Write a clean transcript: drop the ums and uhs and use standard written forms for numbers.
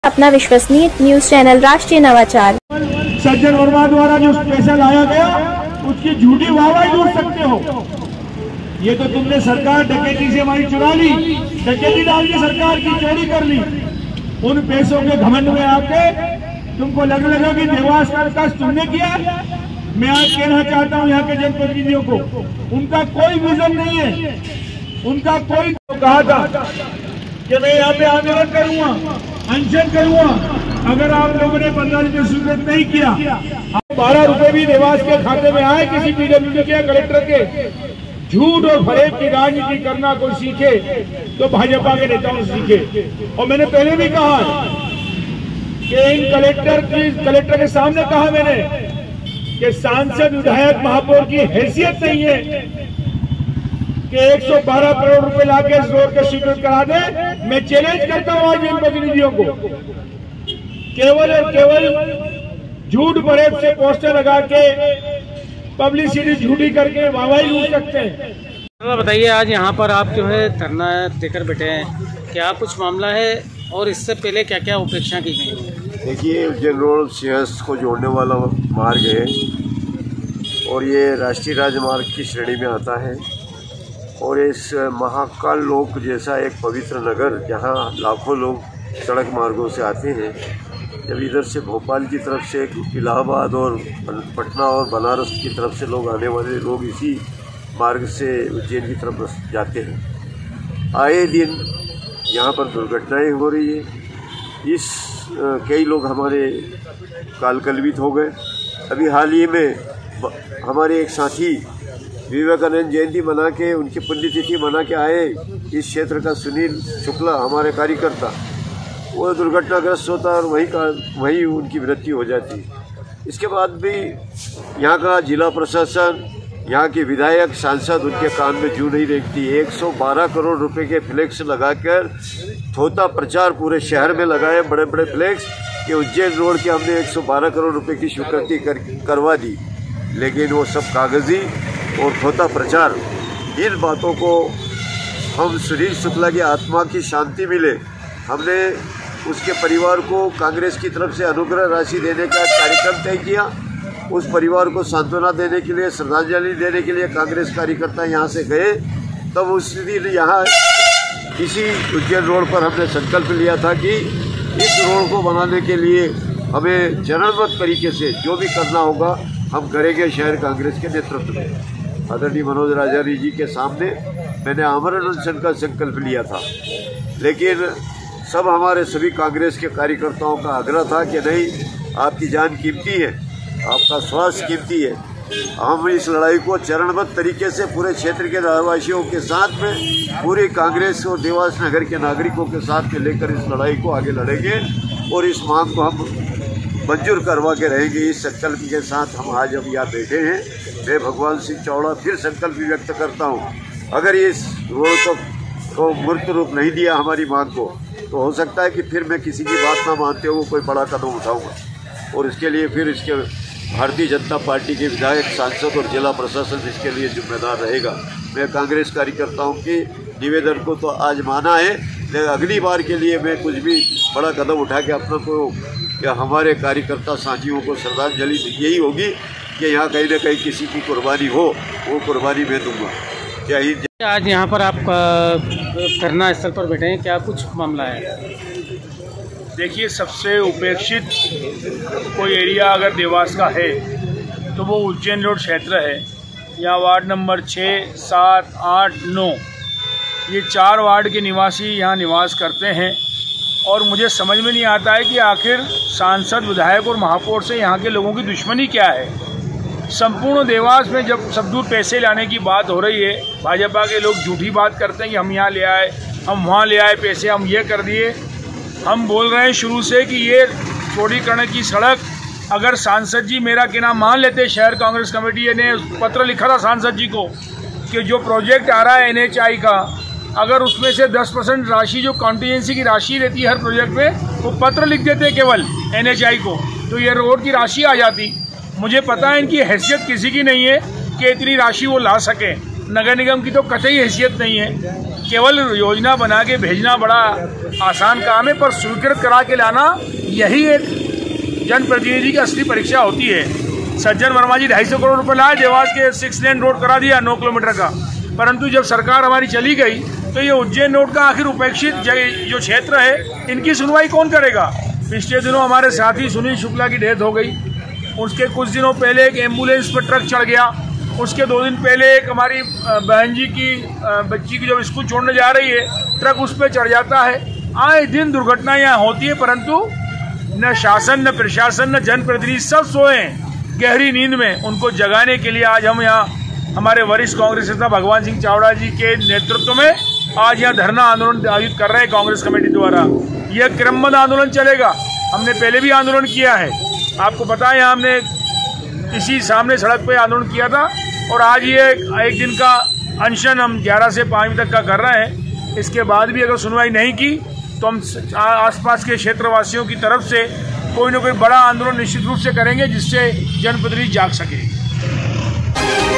अपना विश्वसनीय news channel राष्ट्रीय नवाचार। सज्जन वर्मा द्वारा जो पैसा लाया गया उसकी झूठी वाहवाही ढूंढ सकते हो। ये तो तुमने सरकार डकैती से हमारी चुरा ली, डकैती डाल के सरकार की चोरी कर ली। उन पैसों के घमंड में आके तुमको लगने लगा कि देवास का विकास तुमने किया। मैं आज कहना चाहता हूं यहाँ के जनप्रतिनिधियों को, उनका कोई विजन नहीं है, उनका कोई। कहा था कि मैं यहाँ पे आंदोलन करूंगा, अनशन करूंगा, अगर आप लोगों ने 15 रुपए स्वीकृत नहीं किया, 12 रुपए भी देवास के खाते में आए किसी पीडब्ल्यूडी के कलेक्टर के। झूठ और फरेब की राजनीति करना कोई सीखे तो भाजपा के नेताओं से सीखे। और मैंने पहले भी कहा कि इन कलेक्टर के सामने कहा मैंने कि सांसद विधायक महापौर की हैसियत नहीं है कि 112 करोड़ रुपए लाके इस रोड को स्वीकृत करा दे। मैं चैलेंज करता हूं आज इन प्रतिनिधियों को, केवल और केवल झूठ फरेब से पोस्टर लगा के पब्लिसिटी झूठी करके वाहवाही लूट सकते हैं। बताइए, आज यहाँ पर आप जो है धरना देकर बैठे हैं, क्या कुछ मामला है और इससे पहले क्या क्या उपेक्षा की गई है? देखिए, उज्जैन रोड सिंहस्थ को जोड़ने वाला मार्ग है और ये राष्ट्रीय राजमार्ग की श्रेणी में आता है। और इस महाकाल लोक जैसा एक पवित्र नगर जहाँ लाखों लोग सड़क मार्गों से आते हैं, जब इधर से भोपाल की तरफ से इलाहाबाद और पटना और बनारस की तरफ से लोग आने वाले लोग इसी मार्ग से उज्जैन की तरफ जाते हैं। आए दिन यहाँ पर दुर्घटनाएं हो रही है। कई लोग हमारे कालकलवित हो गए। अभी हाल ही में हमारे एक साथी विवेकानंद जयंती मना के, उनकी पुण्यतिथि मना के आए इस क्षेत्र का सुनील शुक्ला, हमारे कार्यकर्ता, वो दुर्घटनाग्रस्त होता और वहीं उनकी मृत्यु हो जाती। इसके बाद भी यहाँ का जिला प्रशासन, यहाँ के विधायक, सांसद उनके कान में जू नहीं रेंगती। 112 करोड़ रुपए के फ्लेक्स लगाकर थोथा प्रचार पूरे शहर में लगाए, बड़े बड़े फ्लेक्स कि उज्जैन रोड के हमने 112 करोड़ रुपए की स्वीकृति करवा दी। लेकिन वो सब कागजी और थोथा प्रचार। इन बातों को हम सुनील शुक्ला की आत्मा की शांति मिले, हमने उसके परिवार को कांग्रेस की तरफ से अनुग्रह राशि देने का कार्यक्रम तय किया। उस परिवार को सांत्वना देने के लिए, श्रद्धांजलि देने के लिए कांग्रेस कार्यकर्ता यहाँ से गए। तब उस दिन यहाँ इसी उज्जैन रोड पर हमने संकल्प लिया था कि इस रोड को बनाने के लिए हमें चरणबद्ध तरीके से जो भी करना होगा हम करेंगे शहर कांग्रेस के नेतृत्व में। आदरणीय मनोज राजारी जी के सामने मैंने आमरण अनशन का संकल्प लिया था, लेकिन हमारे सभी कांग्रेस के कार्यकर्ताओं का आग्रह था कि नहीं, आपकी जान कीमती है, आपका स्वास्थ्य कीमती है। हम इस लड़ाई को चरणबद्ध तरीके से पूरे क्षेत्र के रहवासियों के साथ में, पूरी कांग्रेस और देवास नगर के नागरिकों के साथ में लेकर इस लड़ाई को आगे लड़ेंगे और इस मांग को हम मंजूर करवा के रहेंगे। इस संकल्प के साथ हम आज अब यहाँ बैठे हैं। मैं भगवान सिंह चौड़ा फिर संकल्प व्यक्त करता हूँ, अगर इस रोड को मूर्त रूप नहीं दिया हमारी मांग को, तो हो सकता है कि फिर मैं किसी की बात ना मानते हुए कोई बड़ा कदम उठाऊंगा और इसके लिए फिर इसके भारतीय जनता पार्टी के विधायक, सांसद और जिला प्रशासन इसके लिए जिम्मेदार रहेगा। मैं कांग्रेस कार्यकर्ताओं के निवेदन को तो आज माना है, लेकिन अगली बार के लिए मैं कुछ भी बड़ा कदम उठा के अपना को या हमारे कार्यकर्ता साथियों को श्रद्धांजलि यही होगी कि यहाँ कहीं न कहीं किसी की कुर्बानी हो, वो कुर्बानी मैं दूंगा। क्या ही आज यहाँ पर आप धरना स्थल पर बैठे हैं, क्या कुछ मामला है? देखिए, सबसे उपेक्षित कोई एरिया अगर देवास का है तो वो उज्जैन रोड क्षेत्र है। यहाँ वार्ड नंबर 6, 7, 8, 9 ये 4 वार्ड के निवासी यहाँ निवास करते हैं और मुझे समझ में नहीं आता है कि आखिर सांसद, विधायक और महापौर से यहाँ के लोगों की दुश्मनी क्या है। संपूर्ण देवास में जब सब दूर पैसे लाने की बात हो रही है, भाजपा के लोग झूठी बात करते हैं कि हम यहाँ ले आए, हम वहाँ ले आए पैसे, हम ये कर दिए। हम बोल रहे हैं शुरू से कि ये चौड़ीकरण की सड़क, अगर सांसद जी मेरा कहना मान लेते, शहर कांग्रेस कमेटी ने पत्र लिखा था सांसद जी को कि जो प्रोजेक्ट आ रहा है NHI का, अगर उसमें से 10% राशि जो कॉन्टीजेंसी की राशि रहती है हर प्रोजेक्ट में, वो पत्र लिख देते केवल NHI को, तो ये रोड की राशि आ जाती। मुझे पता है इनकी हैसियत किसी की नहीं है कि इतनी राशि वो ला सके। नगर निगम की तो कतई हैसियत नहीं है। केवल योजना बना के भेजना बड़ा आसान काम है, पर स्वीकृत करा के लाना यही एक जनप्रतिनिधि की असली परीक्षा होती है। सज्जन वर्मा जी 250 करोड़ रुपए लाए, देवास के 6 लेन रोड करा दिया 9 किलोमीटर का, परंतु जब सरकार हमारी चली गई तो ये उज्जैन रोड का आखिर उपेक्षित जो क्षेत्र है, इनकी सुनवाई कौन करेगा। पिछले दिनों हमारे साथी सुनील शुक्ला की डेथ हो गई, उसके कुछ दिनों पहले एक एम्बुलेंस पर ट्रक चढ़ गया, उसके 2 दिन पहले एक हमारी बहन जी की बच्ची की जब स्कूल छोड़ने जा रही है ट्रक उस पर चढ़ जाता है। आए दिन दुर्घटना यहाँ होती है, परंतु न शासन न प्रशासन न जनप्रतिनिधि सब सोए गहरी नींद में। उनको जगाने के लिए आज हम यहाँ हमारे वरिष्ठ कांग्रेस नेता भगवान सिंह चावड़ा जी के नेतृत्व में आज यहाँ धरना आंदोलन आयोजित कर रहे हैं कांग्रेस कमेटी द्वारा। यह क्रमबद्ध आंदोलन चलेगा, हमने पहले भी आंदोलन किया है, आपको पता है यहाँ हमने इसी सामने सड़क पे आंदोलन किया था, और आज ये एक दिन का अनशन हम 11 से 5 तक का कर रहे हैं। इसके बाद भी अगर सुनवाई नहीं की तो हम आसपास के क्षेत्रवासियों की तरफ से कोई न कोई बड़ा आंदोलन निश्चित रूप से करेंगे, जिससे जनप्रतिनिधि जाग सके।